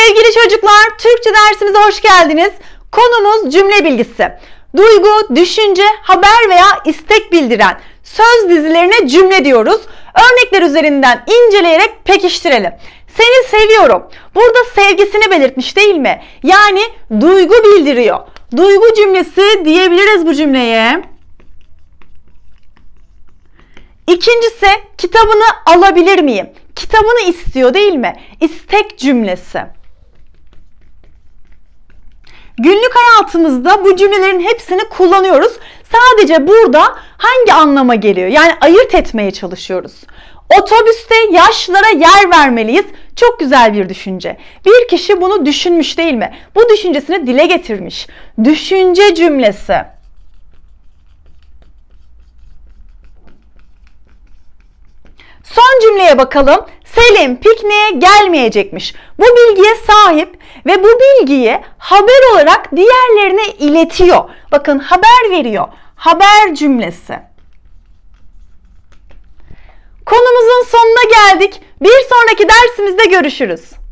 Sevgili çocuklar, Türkçe dersimize hoş geldiniz. Konumuz cümle bilgisi. Duygu, düşünce, haber veya istek bildiren söz dizilerine cümle diyoruz. Örnekler üzerinden inceleyerek pekiştirelim. Seni seviyorum. Burada sevgisini belirtmiş değil mi? Yani duygu bildiriyor. Duygu cümlesi diyebiliriz bu cümleye. İkincisi, kitabını alabilir miyim? Kitabını istiyor değil mi? İstek cümlesi. Günlük hayatımızda bu cümlelerin hepsini kullanıyoruz. Sadece burada hangi anlama geliyor? Yani ayırt etmeye çalışıyoruz. Otobüste yaşlılara yer vermeliyiz. Çok güzel bir düşünce. Bir kişi bunu düşünmüş değil mi? Bu düşüncesini dile getirmiş. Düşünce cümlesi. Son cümleye bakalım. Selim pikniğe gelmeyecekmiş. Bu bilgiye sahip ve bu bilgiyi haber olarak diğerlerine iletiyor. Bakın haber veriyor. Haber cümlesi. Konumuzun sonuna geldik. Bir sonraki dersimizde görüşürüz.